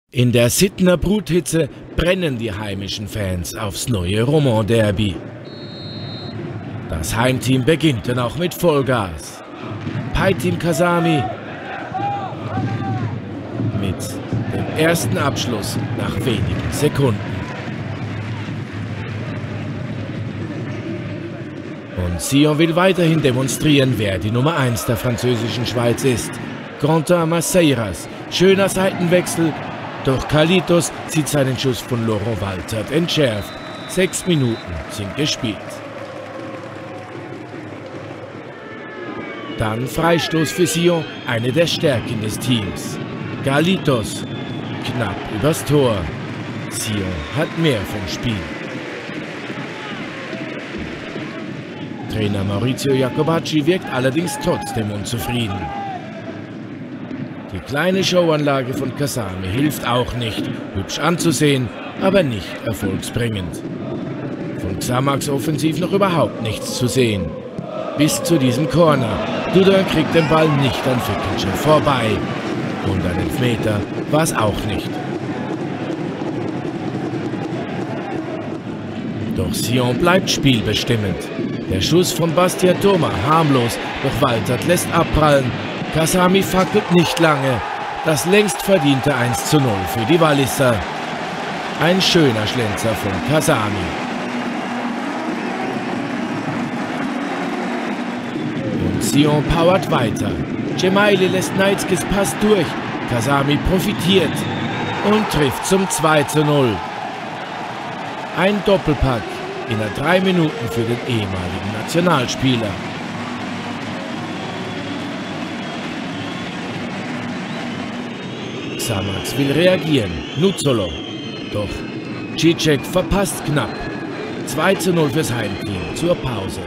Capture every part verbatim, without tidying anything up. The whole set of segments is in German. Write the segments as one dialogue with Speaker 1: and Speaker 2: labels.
Speaker 1: In der Sydner Bruthitze brennen die heimischen Fans aufs neue Romand Derby. Das Heimteam beginnt dann auch mit Vollgas. Paytim Kasami mit dem ersten Abschluss nach wenigen Sekunden. Und Sion will weiterhin demonstrieren, wer die Nummer eins der französischen Schweiz ist. Quentin Maceiras, schöner Seitenwechsel. Doch Carlitos sieht seinen Schuss von Laurent Waltert entschärft. Sechs Minuten sind gespielt. Dann Freistoß für Sion, eine der Stärken des Teams. Carlitos knapp übers Tor. Sion hat mehr vom Spiel. Trainer Maurizio Jacobacci wirkt allerdings trotzdem unzufrieden. Die kleine Showanlage von Kasami hilft auch nicht. Hübsch anzusehen, aber nicht erfolgsbringend. Von Xamax offensiv noch überhaupt nichts zu sehen. Bis zu diesem Corner. Duda kriegt den Ball nicht an Fickelcher vorbei. Und ein Elfmeter war es auch nicht. Doch Sion bleibt spielbestimmend. Der Schuss von Bastien Thoma harmlos, doch Waltert lässt abprallen. Kasami fackelt nicht lange. Das längst verdiente eins zu null für die Walliser. Ein schöner Schlenzer von Kasami. Und Sion powert weiter. Gemaili lässt Neitzkes Pass durch. Kasami profitiert und trifft zum zwei zu null. Ein Doppelpack in der drei Minuten für den ehemaligen Nationalspieler. Xamax will reagieren, Nuzzolo. Doch Cicek verpasst knapp. zwei zu null fürs Heimteam zur Pause.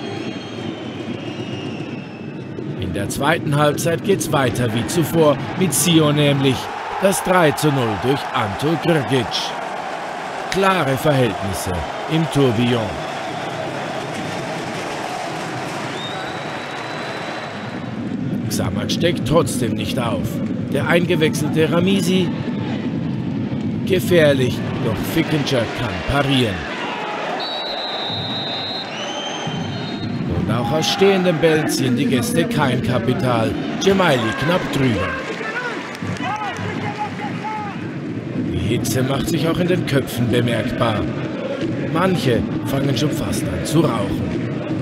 Speaker 1: In der zweiten Halbzeit geht's weiter wie zuvor, mit Sion nämlich das drei zu null durch Anto Grgic. Klare Verhältnisse im Tourbillon. Xamax steckt trotzdem nicht auf. Der eingewechselte Ramisi gefährlich, doch Fickelcher kann parieren. Und auch aus stehenden Bällen ziehen die Gäste kein Kapital. Gemaili knapp drüber. Die Hitze macht sich auch in den Köpfen bemerkbar. Manche fangen schon fast an zu rauchen.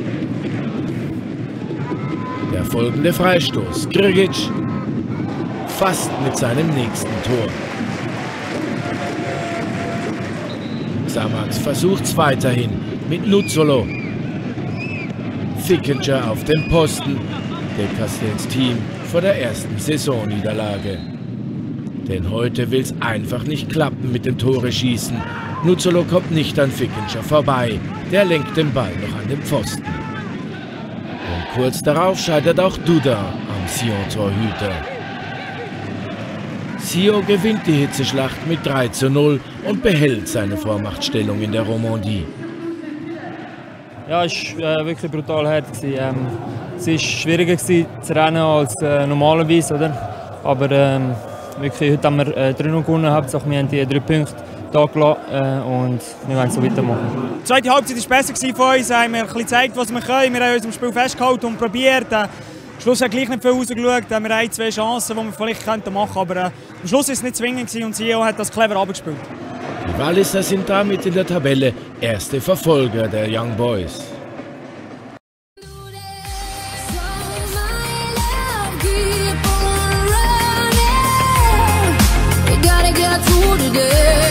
Speaker 1: Der folgende Freistoß. Grgic fast mit seinem nächsten Tor. Xamax versucht's weiterhin mit Nuzzolo. Fickelcher auf dem Posten. Der Castells Team vor der ersten Saisonniederlage. Denn heute will's einfach nicht klappen mit dem Tore schießen. Nuzzolo kommt nicht an Fickelcher vorbei. Der lenkt den Ball noch an den Pfosten. Und kurz darauf scheitert auch Duda am Sion-Torhüter. Sion gewinnt die Hitzeschlacht mit drei zu null und behält seine Vormachtstellung in der Romandie.
Speaker 2: Ja, es war äh, wirklich brutal hart. Ähm, es war schwieriger gewesen, zu rennen als äh, normalerweise. Oder? Aber ähm, wirklich, heute haben wir äh, drei null gewonnen. Hauptsache, wir haben die drei Punkte da gelassen äh, und wir wollen so weitermachen.
Speaker 3: Die zweite Halbzeit war besser von uns. Wir haben ein bisschen gezeigt, was wir können. Wir haben uns im Spiel festgehalten und probiert. Äh, Am Schluss hat gleich nicht viel rausgeschaut. Wir haben ein, zwei Chancen, die wir vielleicht machen könnten. Aber äh, am Schluss war es nicht zwingend und Sion hat das clever abgespielt.
Speaker 1: Die Walliser sind damit in der Tabelle erste Verfolger der Young Boys.
Speaker 4: Today